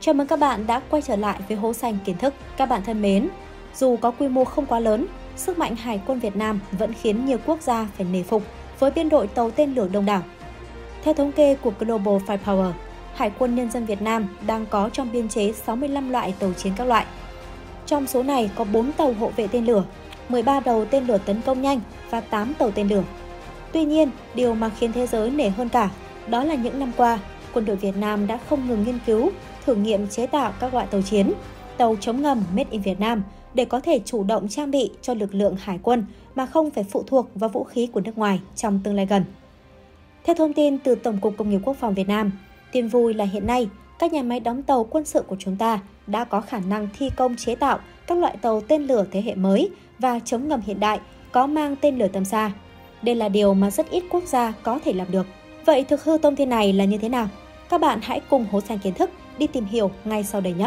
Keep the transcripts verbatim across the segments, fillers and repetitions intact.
Chào mừng các bạn đã quay trở lại với Hố Xanh Kiến Thức. Các bạn thân mến, dù có quy mô không quá lớn, sức mạnh Hải quân Việt Nam vẫn khiến nhiều quốc gia phải nể phục với biên đội tàu tên lửa đông đảo. Theo thống kê của Global Firepower, Hải quân Nhân dân Việt Nam đang có trong biên chế sáu mươi lăm loại tàu chiến các loại. Trong số này có bốn tàu hộ vệ tên lửa, mười ba tàu tên lửa tấn công nhanh và tám tàu tên lửa. Tuy nhiên, điều mà khiến thế giới nể hơn cả đó là những năm qua, quân đội Việt Nam đã không ngừng nghiên cứu, thử nghiệm chế tạo các loại tàu chiến, tàu chống ngầm made in Việt Nam để có thể chủ động trang bị cho lực lượng hải quân mà không phải phụ thuộc vào vũ khí của nước ngoài trong tương lai gần. Theo thông tin từ Tổng cục Công nghiệp Quốc phòng Việt Nam, tin vui là hiện nay, các nhà máy đóng tàu quân sự của chúng ta đã có khả năng thi công chế tạo các loại tàu tên lửa thế hệ mới và chống ngầm hiện đại có mang tên lửa tầm xa. Đây là điều mà rất ít quốc gia có thể làm được. Vậy thực hư thông tin này là như thế nào? Các bạn hãy cùng Hố Xanh Kiến Thức đi tìm hiểu ngay sau đây nhé!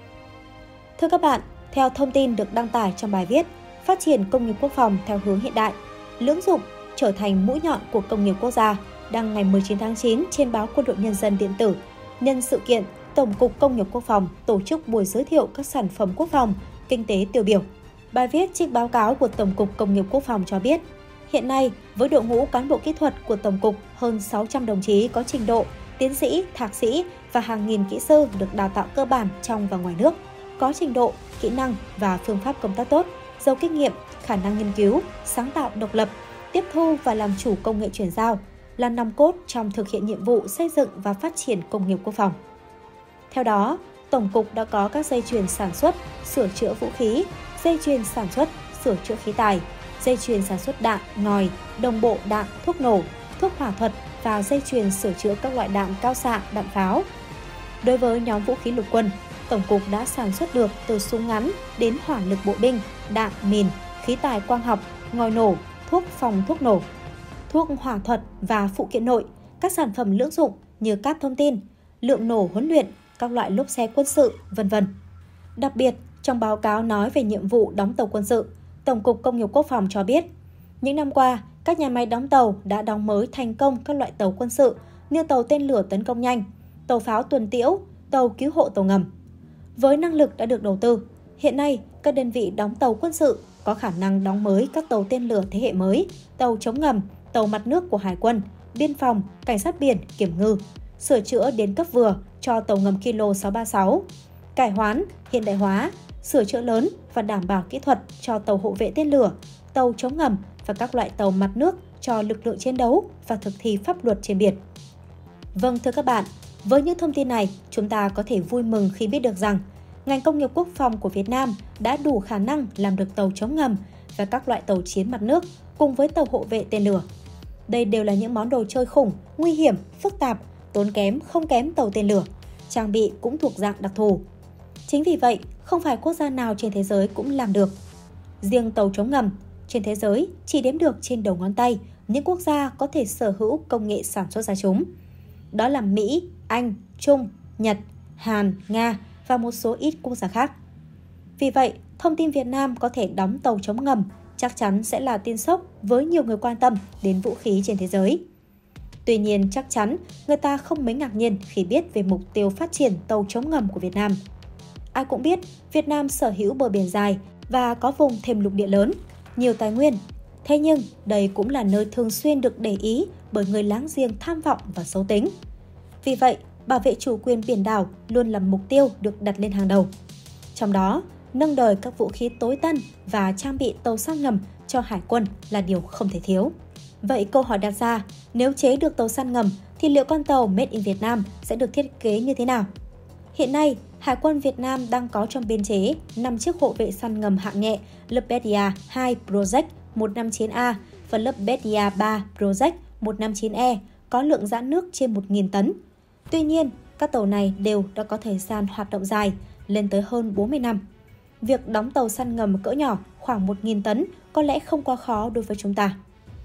Thưa các bạn, theo thông tin được đăng tải trong bài viết Phát triển công nghiệp quốc phòng theo hướng hiện đại, lưỡng dụng trở thành mũi nhọn của công nghiệp quốc gia đăng ngày mười chín tháng chín trên báo Quân đội Nhân dân điện tử, nhân sự kiện Tổng cục Công nghiệp Quốc phòng tổ chức buổi giới thiệu các sản phẩm quốc phòng, kinh tế tiêu biểu. Bài viết trích báo cáo của Tổng cục Công nghiệp Quốc phòng cho biết, hiện nay với đội ngũ cán bộ kỹ thuật của Tổng cục hơn sáu trăm đồng chí có trình độ tiến sĩ, thạc sĩ và hàng nghìn kỹ sư được đào tạo cơ bản trong và ngoài nước, có trình độ, kỹ năng và phương pháp công tác tốt, giàu kinh nghiệm, khả năng nghiên cứu, sáng tạo độc lập, tiếp thu và làm chủ công nghệ chuyển giao, là nòng cốt trong thực hiện nhiệm vụ xây dựng và phát triển công nghiệp quốc phòng. Theo đó, Tổng cục đã có các dây chuyền sản xuất, sửa chữa vũ khí, dây chuyền sản xuất, sửa chữa khí tài, dây chuyền sản xuất đạn, ngòi, đồng bộ đạn, thuốc nổ, thuốc hỏa thuật và dây chuyền sửa chữa các loại đạn cao xạ, đạn pháo. Đối với nhóm vũ khí lục quân, Tổng cục đã sản xuất được từ súng ngắn đến hỏa lực bộ binh, đạn, mìn, khí tài quang học, ngòi nổ, thuốc phòng thuốc nổ, thuốc hỏa thuật và phụ kiện nội, các sản phẩm lưỡng dụng như cáp thông tin, lượng nổ huấn luyện, các loại lốp xe quân sự, vân vân. Đặc biệt, trong báo cáo nói về nhiệm vụ đóng tàu quân sự, Tổng cục Công nghiệp Quốc phòng cho biết, những năm qua, các nhà máy đóng tàu đã đóng mới thành công các loại tàu quân sự như tàu tên lửa tấn công nhanh, tàu pháo tuần tiễu, tàu cứu hộ tàu ngầm. Với năng lực đã được đầu tư, hiện nay các đơn vị đóng tàu quân sự có khả năng đóng mới các tàu tên lửa thế hệ mới, tàu chống ngầm, tàu mặt nước của Hải quân, Biên phòng, Cảnh sát biển, Kiểm ngư, sửa chữa đến cấp vừa cho tàu ngầm Kilo sáu ba sáu, cải hoán, hiện đại hóa, sửa chữa lớn và đảm bảo kỹ thuật cho tàu hộ vệ tên lửa, tàu chống ngầm và các loại tàu mặt nước cho lực lượng chiến đấu và thực thi pháp luật trên biển. Vâng thưa các bạn, với những thông tin này, chúng ta có thể vui mừng khi biết được rằng ngành công nghiệp quốc phòng của Việt Nam đã đủ khả năng làm được tàu chống ngầm và các loại tàu chiến mặt nước cùng với tàu hộ vệ tên lửa. Đây đều là những món đồ chơi khủng, nguy hiểm, phức tạp, tốn kém không kém tàu tên lửa, trang bị cũng thuộc dạng đặc thù. Chính vì vậy, không phải quốc gia nào trên thế giới cũng làm được. Riêng tàu chống ngầm, trên thế giới chỉ đếm được trên đầu ngón tay những quốc gia có thể sở hữu công nghệ sản xuất ra chúng. Đó là Mỹ, Anh, Trung, Nhật, Hàn, Nga và một số ít quốc gia khác. Vì vậy, thông tin Việt Nam có thể đóng tàu chống ngầm chắc chắn sẽ là tin sốc với nhiều người quan tâm đến vũ khí trên thế giới. Tuy nhiên, chắc chắn người ta không mấy ngạc nhiên khi biết về mục tiêu phát triển tàu chống ngầm của Việt Nam. Ai cũng biết Việt Nam sở hữu bờ biển dài và có vùng thềm lục địa lớn, nhiều tài nguyên. Thế nhưng, đây cũng là nơi thường xuyên được để ý bởi người láng giềng tham vọng và xấu tính. Vì vậy, bảo vệ chủ quyền biển đảo luôn là mục tiêu được đặt lên hàng đầu. Trong đó, nâng đời các vũ khí tối tân và trang bị tàu săn ngầm cho Hải quân là điều không thể thiếu. Vậy câu hỏi đặt ra, nếu chế được tàu săn ngầm thì liệu con tàu Made in Việt Nam sẽ được thiết kế như thế nào? Hiện nay, Hải quân Việt Nam đang có trong biên chế năm chiếc hộ vệ săn ngầm hạng nhẹ Lebedia hai Project một năm chín A và Lebedia ba Project một năm chín E có lượng dã nước trên một nghìn tấn. Tuy nhiên, các tàu này đều đã có thời gian hoạt động dài, lên tới hơn bốn mươi năm. Việc đóng tàu săn ngầm cỡ nhỏ khoảng một nghìn tấn có lẽ không quá khó đối với chúng ta.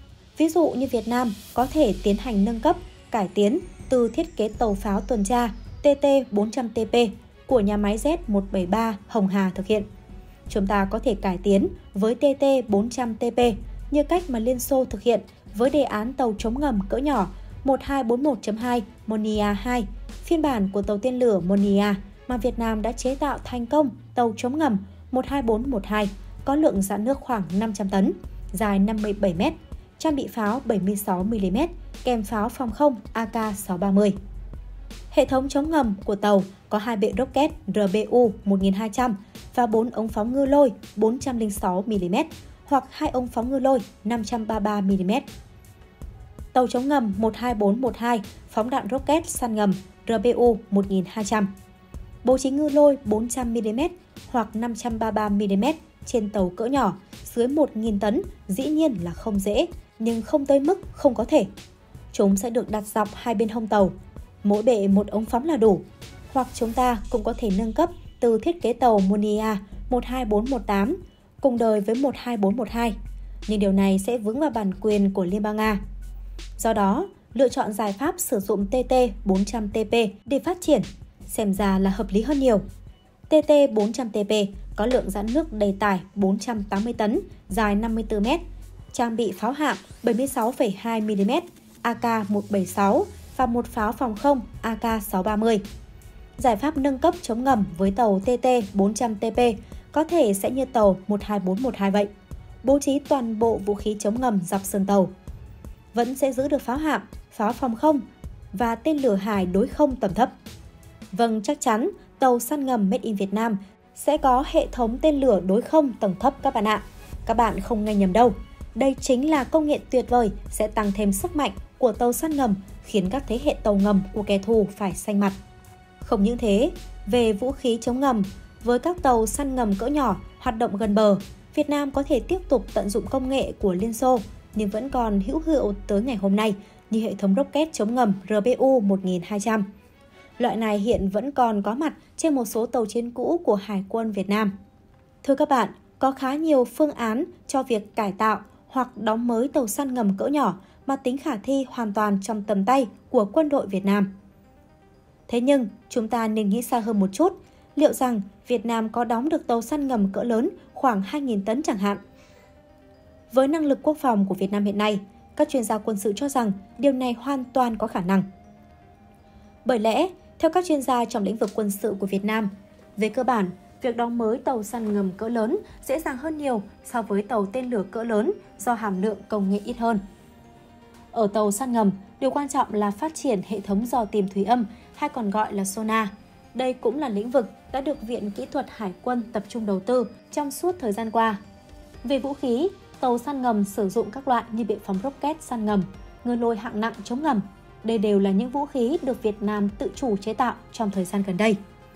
Ví dụ như Việt Nam có thể tiến hành nâng cấp, cải tiến từ thiết kế tàu pháo tuần tra T T bốn trăm T P của nhà máy Z một bảy ba Hồng Hà thực hiện. Chúng ta có thể cải tiến với T T bốn trăm T P như cách mà Liên Xô thực hiện với đề án tàu chống ngầm cỡ nhỏ một hai bốn một chấm hai Monia hai, phiên bản của tàu tên lửa Monia mà Việt Nam đã chế tạo thành công tàu chống ngầm một hai bốn một hai có lượng rạn nước khoảng năm trăm tấn, dài năm mươi bảy mét, trang bị pháo bảy mươi sáu mi li mét, kèm pháo phòng không A K sáu ba mươi. Hệ thống chống ngầm của tàu có hai bệ rocket R B U một nghìn hai trăm và bốn ống phóng ngư lôi bốn trăm lẻ sáu mi li mét hoặc hai ống phóng ngư lôi năm trăm ba mươi ba mi li mét. Tàu chống ngầm một hai bốn một hai phóng đạn rocket săn ngầm R B U một nghìn hai trăm. Bố trí ngư lôi bốn trăm mi li mét hoặc năm trăm ba mươi ba mi li mét trên tàu cỡ nhỏ dưới một nghìn tấn dĩ nhiên là không dễ, nhưng không tới mức không có thể. Chúng sẽ được đặt dọc hai bên hông tàu, mỗi bệ một ống phóng là đủ. Hoặc chúng ta cũng có thể nâng cấp từ thiết kế tàu Monia một hai bốn một tám cùng đời với một hai bốn một hai, nhưng điều này sẽ vướng vào bản quyền của Liên bang Nga. Do đó, lựa chọn giải pháp sử dụng T T bốn trăm T P để phát triển xem ra là hợp lý hơn nhiều. T T bốn trăm T P có lượng rãn nước đầy tải bốn trăm tám mươi tấn, dài năm mươi tư mét, trang bị pháo hạm bảy mươi sáu phẩy hai mi li mét, A K một bảy sáu và một pháo phòng không A K sáu ba mươi. Giải pháp nâng cấp chống ngầm với tàu T T bốn trăm T P có thể sẽ như tàu một hai bốn một hai vậy, bố trí toàn bộ vũ khí chống ngầm dọc sườn tàu. Vẫn sẽ giữ được pháo hạm, pháo phòng không và tên lửa hải đối không tầm thấp. Vâng, chắc chắn tàu săn ngầm Made in Việt Nam sẽ có hệ thống tên lửa đối không tầng thấp các bạn ạ. Các bạn không nghe nhầm đâu. Đây chính là công nghệ tuyệt vời sẽ tăng thêm sức mạnh của tàu săn ngầm, khiến các thế hệ tàu ngầm của kẻ thù phải xanh mặt. Không những thế, về vũ khí chống ngầm, với các tàu săn ngầm cỡ nhỏ hoạt động gần bờ, Việt Nam có thể tiếp tục tận dụng công nghệ của Liên Xô nhưng vẫn còn hữu hiệu tới ngày hôm nay như hệ thống rocket chống ngầm R B U một nghìn hai trăm. Loại này hiện vẫn còn có mặt trên một số tàu chiến cũ của Hải quân Việt Nam. Thưa các bạn, có khá nhiều phương án cho việc cải tạo hoặc đóng mới tàu săn ngầm cỡ nhỏ mà tính khả thi hoàn toàn trong tầm tay của quân đội Việt Nam. Thế nhưng, chúng ta nên nghĩ xa hơn một chút, liệu rằng Việt Nam có đóng được tàu săn ngầm cỡ lớn khoảng hai nghìn tấn chẳng hạn? Với năng lực quốc phòng của Việt Nam hiện nay, các chuyên gia quân sự cho rằng điều này hoàn toàn có khả năng. Bởi lẽ, theo các chuyên gia trong lĩnh vực quân sự của Việt Nam, về cơ bản, việc đóng mới tàu săn ngầm cỡ lớn dễ dàng hơn nhiều so với tàu tên lửa cỡ lớn do hàm lượng công nghệ ít hơn. Ở tàu săn ngầm, điều quan trọng là phát triển hệ thống dò tìm thủy âm hay còn gọi là sonar. Đây cũng là lĩnh vực đã được Viện Kỹ thuật Hải quân tập trung đầu tư trong suốt thời gian qua. Về vũ khí, tàu săn ngầm sử dụng các loại như bệ phóng rocket săn ngầm, ngư lôi hạng nặng chống ngầm. Đây đều là những vũ khí được Việt Nam tự chủ chế tạo trong thời gian gần đây.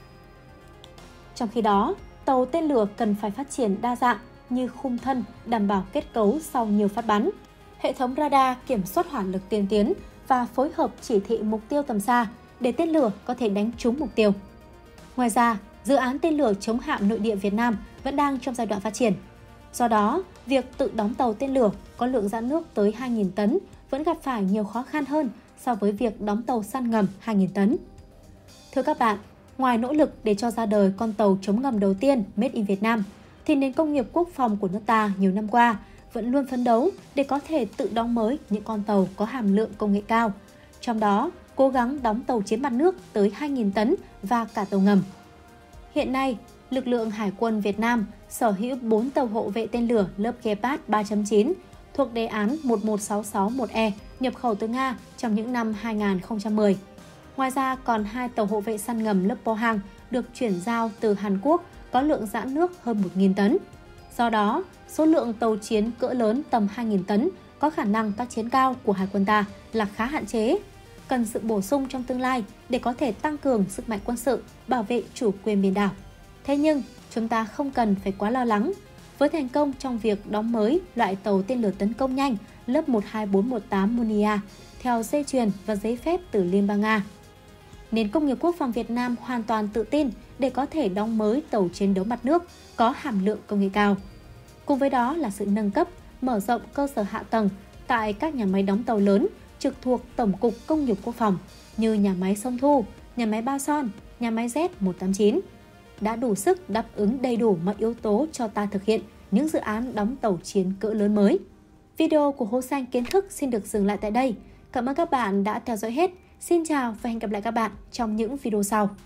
Trong khi đó, tàu tên lửa cần phải phát triển đa dạng như khung thân đảm bảo kết cấu sau nhiều phát bắn, hệ thống radar kiểm soát hỏa lực tiên tiến và phối hợp chỉ thị mục tiêu tầm xa để tên lửa có thể đánh trúng mục tiêu. Ngoài ra, dự án tên lửa chống hạm nội địa Việt Nam vẫn đang trong giai đoạn phát triển. Do đó, việc tự đóng tàu tên lửa có lượng rãn nước tới hai nghìn tấn vẫn gặp phải nhiều khó khăn hơn so với việc đóng tàu săn ngầm hai nghìn tấn. Thưa các bạn, ngoài nỗ lực để cho ra đời con tàu chống ngầm đầu tiên Made in Việt Nam, thì nền công nghiệp quốc phòng của nước ta nhiều năm qua vẫn luôn phấn đấu để có thể tự đóng mới những con tàu có hàm lượng công nghệ cao. Trong đó, cố gắng đóng tàu chiến mặt nước tới hai nghìn tấn và cả tàu ngầm. Hiện nay, lực lượng Hải quân Việt Nam sở hữu bốn tàu hộ vệ tên lửa lớp Gepard ba chấm chín thuộc đề án một một sáu sáu một E nhập khẩu từ Nga trong những năm hai nghìn không trăm mười. Ngoài ra còn hai tàu hộ vệ săn ngầm lớp Pohang được chuyển giao từ Hàn Quốc có lượng rãn nước hơn một nghìn tấn. Do đó, số lượng tàu chiến cỡ lớn tầm hai nghìn tấn có khả năng tác chiến cao của Hải quân ta là khá hạn chế, cần sự bổ sung trong tương lai để có thể tăng cường sức mạnh quân sự, bảo vệ chủ quyền biển đảo. Thế nhưng, chúng ta không cần phải quá lo lắng. Với thành công trong việc đóng mới loại tàu tên lửa tấn công nhanh lớp một hai bốn một tám Monia theo dây chuyền và giấy phép từ Liên bang Nga, nền công nghiệp quốc phòng Việt Nam hoàn toàn tự tin để có thể đóng mới tàu chiến đấu mặt nước có hàm lượng công nghệ cao. Cùng với đó là sự nâng cấp, mở rộng cơ sở hạ tầng tại các nhà máy đóng tàu lớn trực thuộc Tổng cục Công nghiệp Quốc phòng như nhà máy Sông Thu, nhà máy Ba Son, nhà máy Z một tám chín đã đủ sức đáp ứng đầy đủ mọi yếu tố cho ta thực hiện những dự án đóng tàu chiến cỡ lớn mới. Video của Hố Xanh Kiến Thức xin được dừng lại tại đây. Cảm ơn các bạn đã theo dõi hết. Xin chào và hẹn gặp lại các bạn trong những video sau.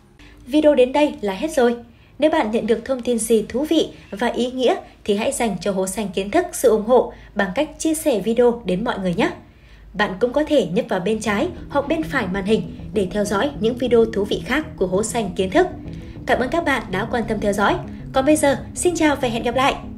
Video đến đây là hết rồi. Nếu bạn nhận được thông tin gì thú vị và ý nghĩa thì hãy dành cho Hố Xanh Kiến Thức sự ủng hộ bằng cách chia sẻ video đến mọi người nhé. Bạn cũng có thể nhấp vào bên trái hoặc bên phải màn hình để theo dõi những video thú vị khác của Hố Xanh Kiến Thức. Cảm ơn các bạn đã quan tâm theo dõi. Còn bây giờ, xin chào và hẹn gặp lại!